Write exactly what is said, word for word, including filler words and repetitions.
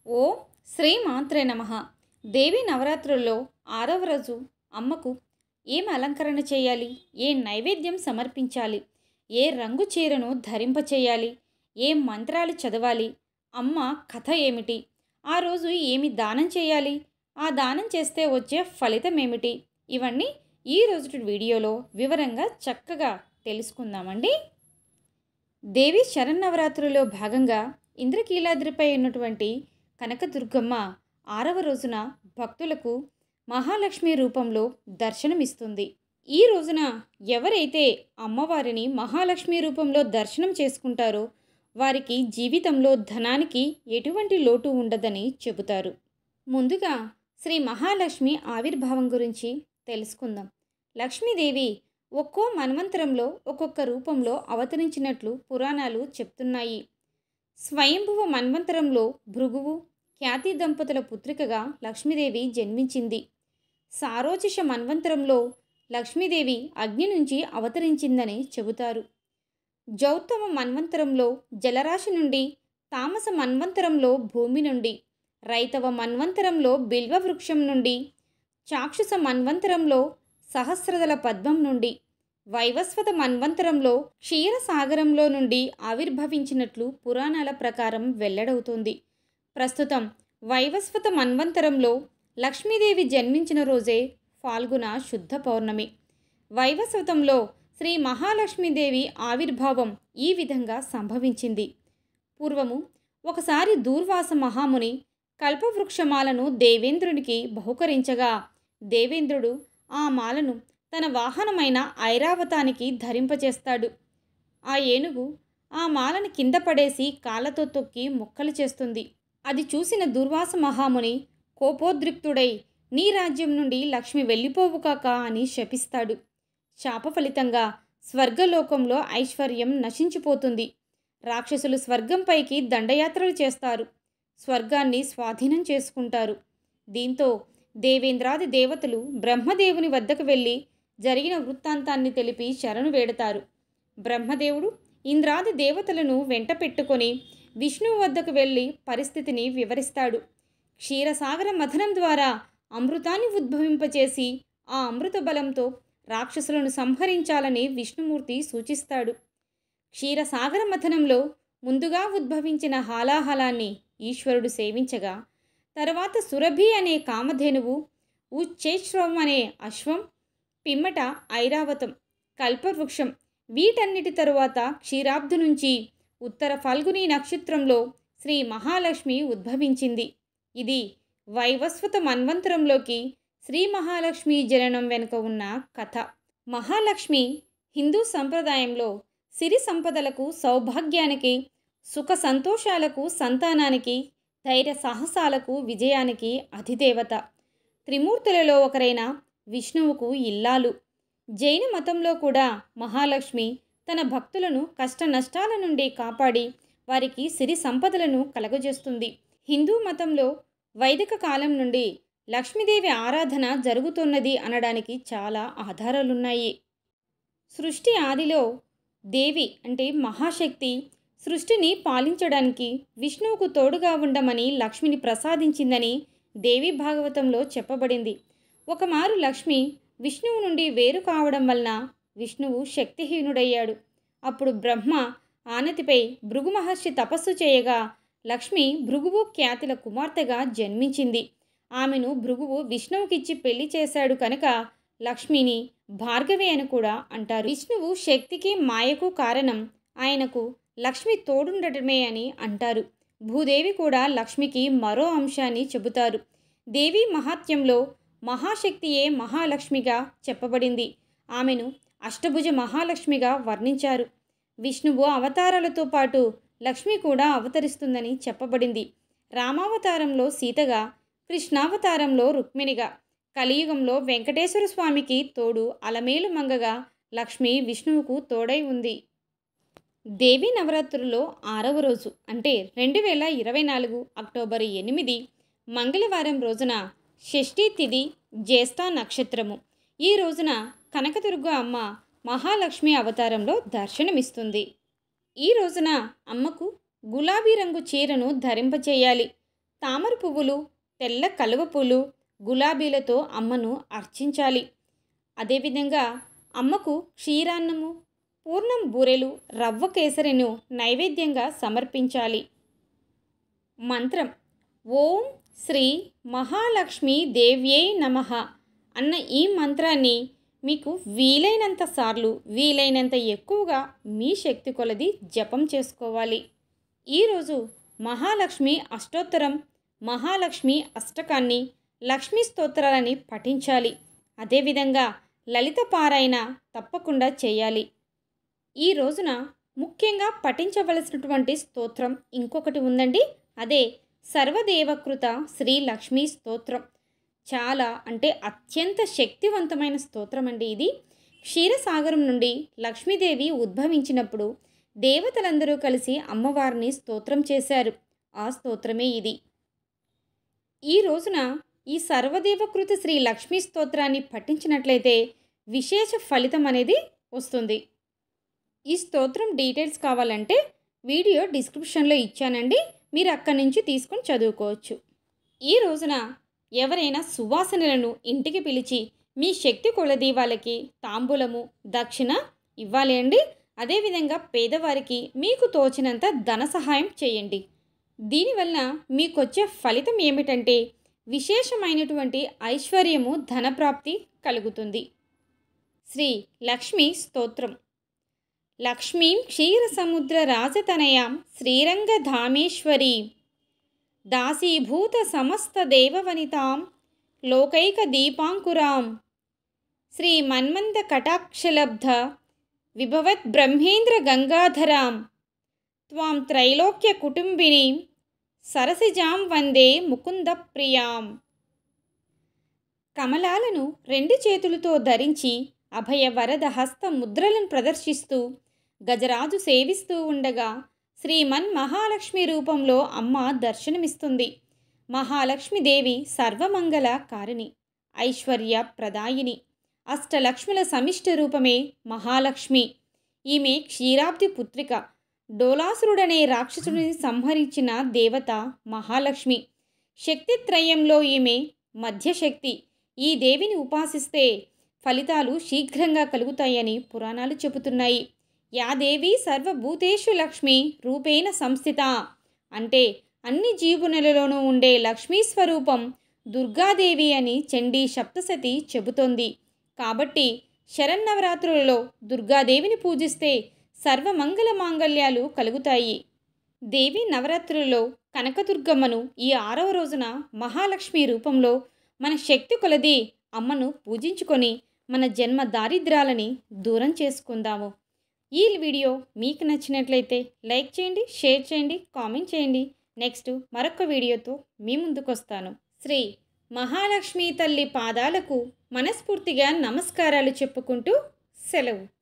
ఓం శ్రీ మాత్రే నమః. దేవి నవరాత్రుల్లో ఆరవ రోజు అమ్మకు ఏం అలంకరణ చేయాలి, ఏ నైవేద్యం సమర్పించాలి, ఏ రంగు చీరను ధరింపచేయాలి, ఏం మంత్రాలు చదవాలి, అమ్మ కథ ఏమిటి, ఆ రోజు ఏమి దానం చేయాలి, ఆ దానం చేస్తే వచ్చే ఫలితం ఏమిటి, ఇవన్నీ ఈ రోజు వీడియోలో వివరంగా చక్కగా తెలుసుకుందామండి. దేవి శరన్నవరాత్రుల్లో భాగంగా ఇంద్రకీలాద్రిపై ఉన్నటువంటి కనకదుర్గమ్మ ఆరవ రోజున భక్తులకు మహాలక్ష్మి రూపంలో దర్శనమిస్తుంది. ఈ రోజున ఎవరైతే అమ్మవారిని మహాలక్ష్మి రూపంలో దర్శనం చేసుకుంటారో వారికి జీవితంలో ధనానికి ఎటువంటి లోటు ఉండదని చెబుతారు. ముందుగా శ్రీ మహాలక్ష్మి ఆవిర్భావం గురించి తెలుసుకుందాం. లక్ష్మీదేవి ఒక్కో మన్వంతరంలో ఒక్కొక్క రూపంలో అవతరించినట్లు పురాణాలు చెప్తున్నాయి. స్వయంభువ మన్వంతరంలో భృగువు ఖ్యాతి దంపతుల పుత్రికగా లక్ష్మీదేవి జన్మించింది. సారోచిష మన్వంతరంలో లక్ష్మీదేవి అగ్ని నుంచి అవతరించిందని చెబుతారు. జౌత్తమ మన్వంతరంలో జలరాశి నుండి, తామస మన్వంతరంలో భూమి నుండి, రైతవ మన్వంతరంలో బిల్వ వృక్షం నుండి, చాక్షుష మన్వంతరంలో సహస్రదళ పద్మం నుండి, వైవస్వత మన్వంతరంలో క్షీరసాగరంలో నుండి ఆవిర్భవించినట్లు పురాణాల ప్రకారం వెల్లడవుతోంది. ప్రస్తుతం వైవస్వత మన్వంతరంలో లక్ష్మీదేవి జన్మించిన రోజే ఫాల్గుణ శుద్ధ పౌర్ణమి. వైవస్వతంలో శ్రీ మహాలక్ష్మీదేవి ఆవిర్భావం ఈ విధంగా సంభవించింది. పూర్వము ఒకసారి దూర్వాస మహాముని కల్పవృక్షమాలను దేవేంద్రునికి బహుకరించగా దేవేంద్రుడు ఆ మాలను తన వాహనమైన ఐరావతానికి ధరింపచేస్తాడు. ఆ ఏనుగు ఆ మాలను కింద పడేసి కాళ్ళతో తొక్కి ముక్కలు చేస్తుంది. అది చూసిన దుర్వాస మహాముని కోపోద్రిక్తుడై నీ రాజ్యం నుండి లక్ష్మి వెళ్ళిపోవు కాక అని శపిస్తాడు. శాప ఫలితంగా స్వర్గలోకంలో ఐశ్వర్యం నశించిపోతుంది. రాక్షసులు స్వర్గంపైకి దండయాత్రలు చేస్తారు, స్వర్గాన్ని స్వాధీనం చేసుకుంటారు. దీంతో దేవేంద్రాది దేవతలు బ్రహ్మదేవుని వద్దకు వెళ్ళి జరిగిన వృత్తాంతాన్ని తెలిపి శరణు వేడతారు. బ్రహ్మదేవుడు ఇంద్రాది దేవతలను వెంట పెట్టుకొని విష్ణువు వద్దకు వెళ్ళి పరిస్థితిని వివరిస్తాడు. క్షీరసాగర మథనం ద్వారా అమృతాన్ని ఉద్భవింపచేసి ఆ అమృత బలంతో రాక్షసులను సంహరించాలని విష్ణుమూర్తి సూచిస్తాడు. క్షీరసాగర మథనంలో ముందుగా ఉద్భవించిన హాలాహలాన్ని ఈశ్వరుడు సేవించగా, తర్వాత సురభి అనే కామధేనువు, ఉచ్చేశ్రవం అనే అశ్వం, పిమ్మట ఐరావతం, కల్పవృక్షం, వీటన్నిటి తరువాత క్షీరాబ్దు నుంచి ఉత్తర ఫల్గుని నక్షత్రంలో శ్రీ మహాలక్ష్మి ఉద్భవించింది. ఇది వైవస్వత మన్వంతరంలోకి శ్రీ మహాలక్ష్మి జననం వెనుక ఉన్న కథ. మహాలక్ష్మి హిందూ సంప్రదాయంలో సిరి సంపదలకు, సౌభాగ్యానికి, సుఖ సంతోషాలకు, సంతానానికి, ధైర్య సాహసాలకు, విజయానికి అధిదేవత. త్రిమూర్తులలో ఒకరైన విష్ణువుకు ఇల్లాలు. జైన మతంలో కూడా మహాలక్ష్మి తన భక్తులను కష్ట నష్టాల నుండి కాపాడి వారికి సిరి సంపదలను కలగజేస్తుంది. హిందూ మతంలో వైదిక కాలం నుండి లక్ష్మీదేవి ఆరాధన జరుగుతున్నది అనడానికి చాలా ఆధారాలున్నాయి. సృష్టి ఆదిలో దేవి అంటే మహాశక్తి సృష్టిని పాలించడానికి విష్ణువుకు తోడుగా ఉండమని లక్ష్మిని ప్రసాదించిందని దేవి భాగవతంలో చెప్పబడింది. ఒకమారు లక్ష్మి విష్ణువు నుండి వేరు కావడం వలన విష్ణువు శక్తిహీనుడయ్యాడు. అప్పుడు బ్రహ్మ ఆనతిపై భృగు మహర్షి తపస్సు చేయగా లక్ష్మి భృగువు ఖ్యాతిల కుమార్తెగా జన్మించింది. ఆమెను భృగువు విష్ణువుకిచ్చి పెళ్లి చేశాడు కనుక లక్ష్మిని భార్గవి అని కూడా అంటారు. విష్ణువు శక్తికి మాయకు కారణం ఆయనకు లక్ష్మి తోడుండటమే అని అంటారు. భూదేవి కూడా లక్ష్మికి మరో అంశాన్ని చెబుతారు. దేవి మహాత్మ్యంలో మహాశక్తియే మహాలక్ష్మిగా చెప్పబడింది. ఆమెను అష్టభుజ మహాలక్ష్మిగా వర్ణించారు. విష్ణువు అవతారాలతో పాటు లక్ష్మి కూడా అవతరిస్తుందని చెప్పబడింది. రామావతారంలో సీతగా, కృష్ణావతారంలో రుక్మిణిగా, కలియుగంలో వెంకటేశ్వర స్వామికి తోడు అలమేలు మంగగా లక్ష్మి విష్ణువుకు తోడై ఉంది. దేవి నవరాత్రుల్లో ఆరవ రోజు అంటే రెండు వేల ఇరవై నాలుగు అక్టోబర్ ఎనిమిది మంగళవారం రోజున షష్ఠీ తిథి, జ్యేష్ఠ నక్షత్రము. ఈ రోజున కనకదుర్గ అమ్మ మహాలక్ష్మి అవతారంలో దర్శనమిస్తుంది. ఈ రోజున అమ్మకు గులాబీ రంగు చీరను ధరింపచేయాలి. తామర పువ్వులు, తెల్ల కలువ పూలు, గులాబీలతో అమ్మను అర్చించాలి. అదేవిధంగా అమ్మకు క్షీరాన్నము, పూర్ణం బూరెలు, రవ్వ కేసరిను నైవేద్యంగా సమర్పించాలి. మంత్రం: ఓం శ్రీ మహాలక్ష్మీ దేవ్యై నమః అన్న ఈ మంత్రాన్ని మీకు వీలైనంత సార్లు, వీలైనంత ఎక్కువగా మీ శక్తి కొలది జపం చేసుకోవాలి. ఈరోజు మహాలక్ష్మి అష్టోత్తరం, మహాలక్ష్మి అష్టకాన్ని, లక్ష్మీ స్తోత్రాలని పఠించాలి. అదేవిధంగా లలిత పారాయణ తప్పకుండా చేయాలి. ఈ రోజున ముఖ్యంగా పఠించవలసినటువంటి స్తోత్రం ఇంకొకటి ఉందండి. అదే సర్వదేవకృత శ్రీ లక్ష్మీ స్తోత్రం. చాలా అంటే అత్యంత శక్తివంతమైన స్తోత్రం అండి ఇది. క్షీరసాగరం నుండి లక్ష్మీదేవి ఉద్భవించినప్పుడు దేవతలందరూ కలిసి అమ్మవారిని స్తోత్రం చేశారు. ఆ స్తోత్రమే ఇది. ఈ రోజున ఈ సర్వదేవకృత శ్రీ లక్ష్మీ స్తోత్రాన్ని పఠించినట్లయితే విశేష ఫలితం అనేది వస్తుంది. ఈ స్తోత్రం డీటెయిల్స్ కావాలంటే వీడియో డిస్క్రిప్షన్లో ఇచ్చానండి, మీరు అక్కడి నుంచి తీసుకొని చదువుకోవచ్చు. ఈ రోజున ఎవరైనా సువాసనలను ఇంటికి పిలిచి మీ శక్తి కొలది వాళ్ళకి తాంబూలము, దక్షిణ ఇవ్వాలి అండి. అదేవిధంగా పేదవారికి మీకు తోచినంత ధన సహాయం చేయండి. దీనివల్ల మీకు వచ్చే ఫలితం ఏమిటంటే విశేషమైనటువంటి ఐశ్వర్యము, ధనప్రాప్తి కలుగుతుంది. శ్రీ లక్ష్మీ స్తోత్రం. లక్ష్మీం క్షీరసముద్ర రాజతనయాం శ్రీరంగధామేశ్వరీ దాసీభూత సమస్త దేవవనితాం లోకైక దీపాంకురాం శ్రీ మన్మంద కటాక్షలబ్ధ విభవత్ బ్రహ్మేంద్ర గంగాధరాం త్వాం త్రైలోక్య కుటుంబినీం సరసిజాం వందే ముకుంద ప్రియాం. కమలాలను రెండు చేతులతో ధరించి అభయ వరద హస్త ముద్రలను ప్రదర్శిస్తూ గజరాజు సేవిస్తూ ఉండగా శ్రీమన్ మహాలక్ష్మి రూపంలో అమ్మ దర్శనమిస్తుంది. మహాలక్ష్మీదేవి సర్వమంగళ కారిణి, ఐశ్వర్య ప్రదాయిని, అష్టలక్ష్ముల సమిష్ట రూపమే మహాలక్ష్మి. ఈమె క్షీరాబ్ది పుత్రిక. డోలాసురుడనే రాక్షసుడిని సంహరించిన దేవత మహాలక్ష్మి. శక్తిత్రయంలో ఈమె మధ్యశక్తి. ఈ దేవిని ఉపాసిస్తే ఫలితాలు శీఘ్రంగా కలుగుతాయని పురాణాలు చెబుతున్నాయి. యా దేవి సర్వభూతేషు లక్ష్మి రూపేణ సంస్థిత అంటే అన్ని జీవునులలోనూ ఉండే లక్ష్మీ స్వరూపం దుర్గాదేవి అని చండీ సప్తశతి చెబుతోంది. కాబట్టి శరన్నవరాత్రులలో దుర్గాదేవిని పూజిస్తే సర్వమంగళ మాంగళ్యాలు కలుగుతాయి. దేవి నవరాత్రులలో కనకదుర్గమ్మను ఈ ఆరవ రోజున మహాలక్ష్మి రూపంలో మన శక్తి కొలది అమ్మను పూజించుకొని మన జన్మ దారిద్ర్యాలని దూరం చేసుకుందాము. ఈ వీడియో మీకు నచ్చినట్లయితే లైక్ చేయండి, షేర్ చేయండి, కామెంట్ చేయండి. నెక్స్ట్ మరొక వీడియోతో మీ ముందుకు వస్తాను. శ్రీ మహాలక్ష్మి తల్లి పాదాలకు మనస్ఫూర్తిగా నమస్కారాలు చెప్పుకుంటూ సెలవు.